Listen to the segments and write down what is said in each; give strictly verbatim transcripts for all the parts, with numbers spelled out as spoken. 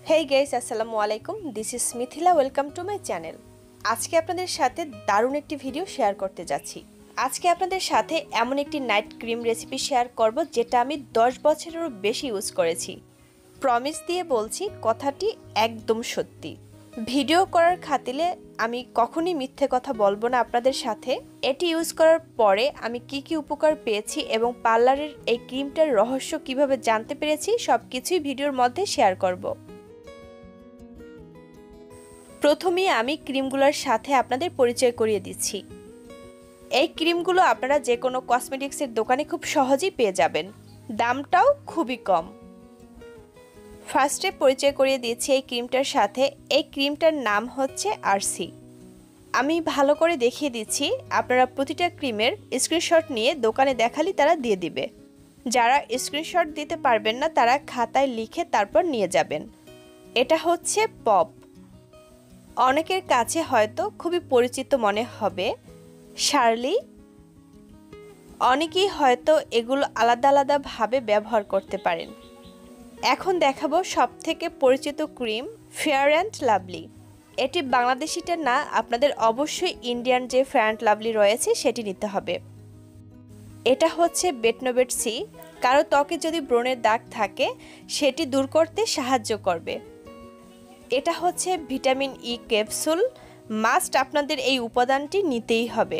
Hey guys, আসসালামু আলাইকুম। This is Mithila, welcome to my channel. আজকে আপনাদের সাথে দারুণ একটি ভিডিও শেয়ার করতে যাচ্ছি। আজকে আপনাদের সাথে এমন একটি নাইট ক্রিম রেসিপি শেয়ার করব যেটা আমি দশ বছরেরও বেশি ইউজ করেছি। প্রমিস দিয়ে বলছি, কথাটি একদম সত্যি। ভিডিও করার খাতিরে আমি কখনোই মিথ্যে কথা বলবো না আপনাদের সাথে। এটি ইউজ করার পরে আমি কি কি উপকার পেয়েছি এবং পার্লারের এই ক্রিমটার রহস্য কিভাবে জানতে পেরেছি সবকিছুই ভিডিওর মধ্যে শেয়ার করব। প্রথমেই আমি ক্রিমগুলোর সাথে আপনাদের পরিচয় করিয়ে দিচ্ছি। এই ক্রিমগুলো আপনারা যে কোনো কসমেটিক্সের দোকানে খুব সহজেই পেয়ে যাবেন, দামটাও খুবই কম। ফার্স্টে পরিচয় করিয়ে দিচ্ছি এই ক্রিমটার সাথে। এই ক্রিমটার নাম হচ্ছে আরসি। আমি ভালো করে দেখিয়ে দিচ্ছি, আপনারা প্রতিটা ক্রিমের স্ক্রিনশট নিয়ে দোকানে দেখালে তারা দিয়ে দিবে। যারা স্ক্রিনশট দিতে পারবেন না তারা খাতায় লিখে তারপর নিয়ে যাবেন। এটা হচ্ছে পপ। অনেকের কাছে হয়তো খুবই পরিচিত মনে হবে শার্লি। অনেকেই হয়তো এগুলো আলাদা আলাদাভাবে ব্যবহার করতে পারেন। এখন দেখাবো সবথেকে পরিচিত ক্রিম ফেয়ার অ্যান্ড লাভলি। এটি বাংলাদেশিটা না, আপনাদের অবশ্যই ইন্ডিয়ান যে ফেয়ার অ্যান্ড লাভলি রয়েছে সেটি নিতে হবে। এটা হচ্ছে বেটনোবেট সি। কারো ত্বকে যদি ব্রণের দাগ থাকে সেটি দূর করতে সাহায্য করবে। এটা হচ্ছে ভিটামিন ই ক্যাপসুল। মাস্ট আপনাদের এই উপাদানটি নিতেই হবে।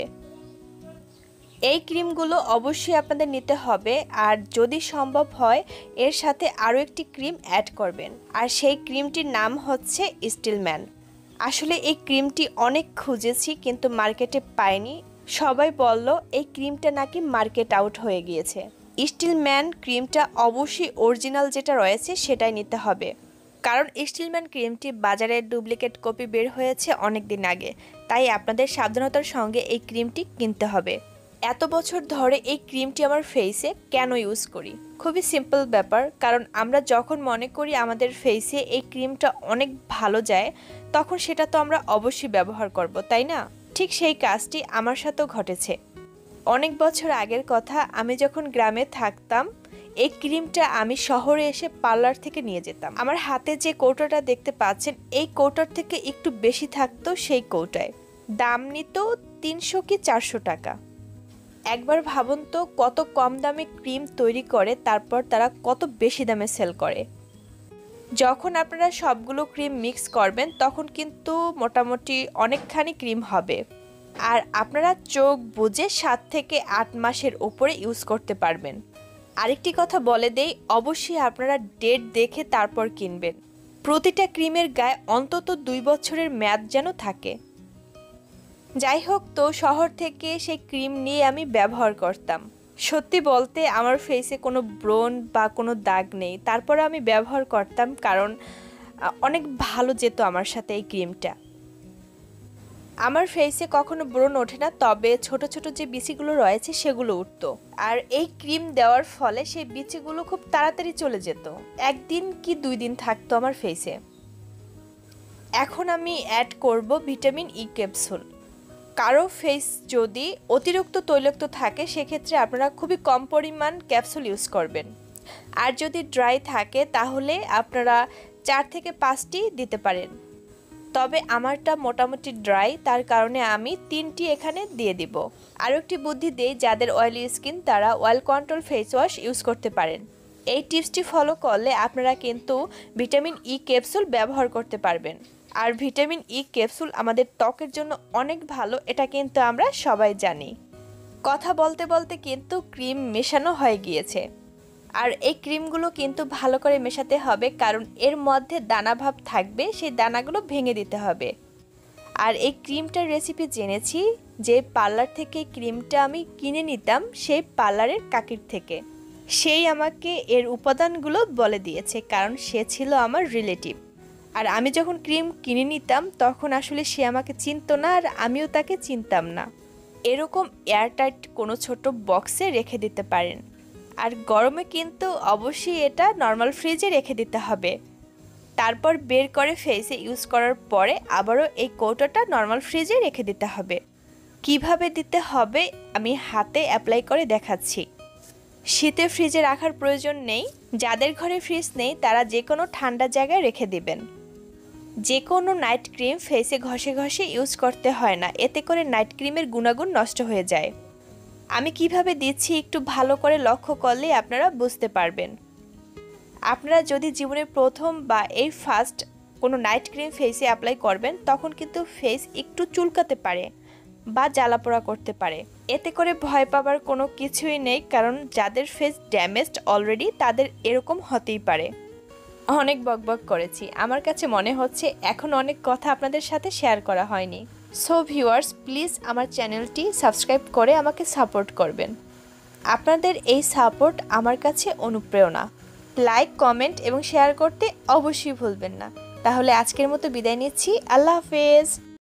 এই ক্রিমগুলো অবশ্যই আপনাদের নিতে হবে, আর যদি সম্ভব হয় এর সাথে আরও একটি ক্রিম অ্যাড করবেন, আর সেই ক্রিমটির নাম হচ্ছে স্টিলম্যান। আসলে এই ক্রিমটি অনেক খুঁজেছি কিন্তু মার্কেটে পাইনি। সবাই বলল এই ক্রিমটা নাকি মার্কেট আউট হয়ে গিয়েছে। স্টিলম্যান ক্রিমটা অবশ্যই অরিজিনাল যেটা রয়েছে সেটাই নিতে হবে, কারণ স্টিলম্যান ক্রিমটি বাজারে ডুপ্লিকেট কপি বের হয়েছে অনেক দিন আগে। তাই আপনাদের সাবধানতার সঙ্গে এই ক্রিমটি কিনতে হবে। এত বছর ধরে এই ক্রিমটি আমার ফেসে কেন ইউজ করি? খুবই সিম্পল ব্যাপার, কারণ আমরা যখন মনে করি আমাদের ফেসে এই ক্রিমটা অনেক ভালো যায় তখন সেটা তো আমরা অবশ্যই ব্যবহার করব, তাই না? ঠিক সেই কাজটি আমার সাথেও ঘটেছে। অনেক বছর আগের কথা, আমি যখন গ্রামে থাকতাম এই ক্রিমটা আমি শহরে এসে পার্লার থেকে নিয়ে যেতাম। আমার হাতে যে কৌটোটা দেখতে পাচ্ছেন এই কৌটার থেকে একটু বেশি থাকতো সেই কৌটায়। দাম নিত তিনশো কি চারশো টাকা। একবার ভাবুন তো, কত কম দামে ক্রিম তৈরি করে তারপর তারা কত বেশি দামে সেল করে। যখন আপনারা সবগুলো ক্রিম মিক্স করবেন তখন কিন্তু মোটামুটি অনেকখানি ক্রিম হবে, আর আপনারা চোখ বুজে সাত থেকে আট মাসের উপরে ইউজ করতে পারবেন। আরেকটি কথা বলে দেই, অবশ্যই আপনারা ডেট দেখে তারপর কিনবেন। প্রতিটা ক্রিমের গায়ে অন্তত দুই বছরের মেয়াদ যেন থাকে। যাই হোক, তো শহর থেকে সেই ক্রিম নিয়ে আমি ব্যবহার করতাম। সত্যি বলতে আমার ফেসে কোনো ব্রণ বা কোনো দাগ নেই, তারপরে আমি ব্যবহার করতাম কারণ অনেক ভালো যেত আমার সাথে এই ক্রিমটা। আমার ফেসে কখনো ব্রণ ওঠে না, তবে ছোট ছোট যে বিচিগুলো রয়েছে সেগুলো উঠতো, আর এই ক্রিম দেওয়ার ফলে সেই বিচিগুলো খুব তাড়াতাড়ি চলে যেত। একদিন কি দুই দিন থাকতো আমার ফেসে। এখন আমি অ্যাড করব ভিটামিন ই ক্যাপসুল। কারো ফেস যদি অতিরিক্ত তৈলাক্ত থাকে সেক্ষেত্রে আপনারা খুবই কম পরিমাণ ক্যাপসুল ইউজ করবেন, আর যদি ড্রাই থাকে তাহলে আপনারা চার থেকে পাঁচটি দিতে পারেন। তবে আমারটা মোটামুটি ড্রাই, তার কারণে আমি তিনটি এখানে দিয়ে দিব। আরও একটি বুদ্ধি দেই, যাদের অয়েলি স্কিন তারা oil control face wash use করতে পারেন। এই টিপসটি ফলো করলে আপনারা কিন্তু ভিটামিন ই ক্যাপসুল ব্যবহার করতে পারবেন। আর ভিটামিন ই ক্যাপসুল আমাদের ত্বকের জন্য অনেক ভালো, এটা কিন্তু আমরা সবাই জানি। কথা বলতে বলতে কিন্তু ক্রিম মেশানো হয়ে গিয়েছে, আর এই ক্রিমগুলো কিন্তু ভালো করে মেশাতে হবে, কারণ এর মধ্যে দানা ভাব থাকবে, সেই দানাগুলো ভেঙে দিতে হবে। আর এই ক্রিমটার রেসিপি জেনেছি যে পার্লার থেকে ক্রিমটা আমি কিনে নিতাম সেই পার্লারের কাকির থেকে। সেই আমাকে এর উপাদানগুলো বলে দিয়েছে, কারণ সে ছিল আমার রিলেটিভ। আর আমি যখন ক্রিম কিনে নিতাম তখন আসলে সে আমাকে চিনতো না, আর আমিও তাকে চিনতাম না। এরকম এয়ারটাইট কোনো ছোট বক্সে রেখে দিতে পারেন, আর গরমে কিন্তু অবশ্যই এটা নর্মাল ফ্রিজে রেখে দিতে হবে। তারপর বের করে ফেসে ইউজ করার পরে আবারও এই কৌটোটা নর্মাল ফ্রিজে রেখে দিতে হবে। কিভাবে দিতে হবে আমি হাতে অ্যাপ্লাই করে দেখাচ্ছি। শীতে ফ্রিজে রাখার প্রয়োজন নেই, যাদের ঘরে ফ্রিজ নেই তারা যে কোনো ঠান্ডা জায়গায় রেখে দিবেন। যে কোনো নাইট ক্রিম ফেসে ঘষে ঘষে ইউজ করতে হয় না, এতে করে নাইট ক্রিমের গুণাগুণ নষ্ট হয়ে যায়। আমি কিভাবে দিচ্ছি একটু ভালো করে লক্ষ্য করলে আপনারা বুঝতে পারবেন। আপনারা যদি জীবনের প্রথম বা এই ফার্স্ট কোনো নাইট ক্রিম ফেসে অ্যাপ্লাই করবেন তখন কিন্তু ফেস একটু চুলকাতে পারে বা জ্বালাপোড়া করতে পারে। এতে করে ভয় পাবার কোনো কিছুই নেই, কারণ যাদের ফেস ড্যামেজড অলরেডি তাদের এরকম হতেই পারে। অনেক বকবক করেছি, আমার কাছে মনে হচ্ছে এখন অনেক কথা আপনাদের সাথে শেয়ার করা হয়নি। সো ভিউয়ার্স, প্লিজ আমার চ্যানেলটি সাবস্ক্রাইব করে আমাকে সাপোর্ট করবেন। আপনাদের এই সাপোর্ট আমার কাছে অনুপ্রেরণা। লাইক, কমেন্ট এবং শেয়ার করতে অবশ্যই ভুলবেন না। তাহলে আজকের মতো বিদায় নিচ্ছি। আল্লাহ হাফেজ।